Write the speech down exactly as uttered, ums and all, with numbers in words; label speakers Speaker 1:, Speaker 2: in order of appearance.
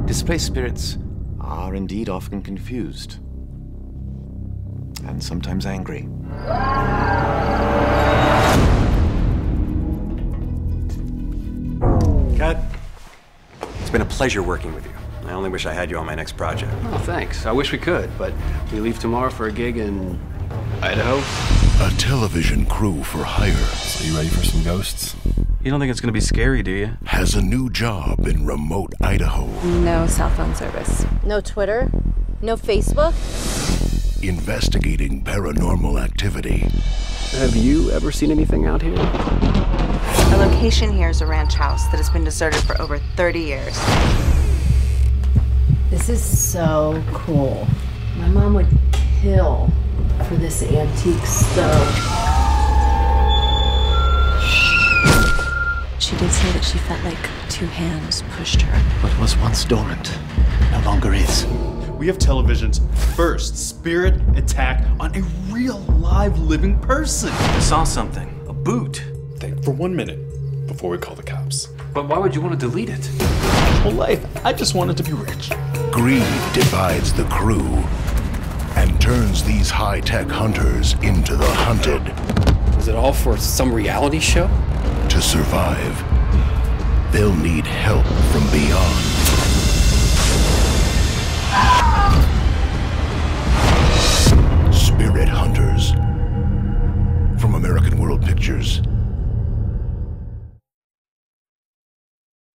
Speaker 1: Displaced spirits are indeed often confused. And sometimes angry.
Speaker 2: Cut. It's been a pleasure working with you. I only wish I had you on my next project.
Speaker 3: Oh, thanks. I wish we could, but we leave tomorrow for a gig in Idaho.
Speaker 4: A television crew for hire.
Speaker 5: So you ready for some ghosts?
Speaker 6: You don't think it's gonna be scary, do you?
Speaker 4: Has a new job in remote Idaho.
Speaker 7: No cell phone service.
Speaker 8: No Twitter? No Facebook?
Speaker 4: Investigating paranormal activity.
Speaker 3: Have you ever seen anything out here?
Speaker 9: The location here is a ranch house that has been deserted for over thirty years.
Speaker 10: This is so cool. My mom would kill for this antique stove.
Speaker 7: She did say that she felt like two hands pushed her.
Speaker 1: What was once dormant no longer is.
Speaker 11: We have television's first spirit attack on a real, live, living person.
Speaker 6: I saw something. A boot.
Speaker 5: Think for one minute before we call the cops.
Speaker 3: But why would you want to delete it?
Speaker 11: My whole life, I just wanted to be rich.
Speaker 4: Greed divides the crew and turns these high-tech hunters into the hunted.
Speaker 5: Is it all for some reality show?
Speaker 4: To survive, they'll need help from beyond.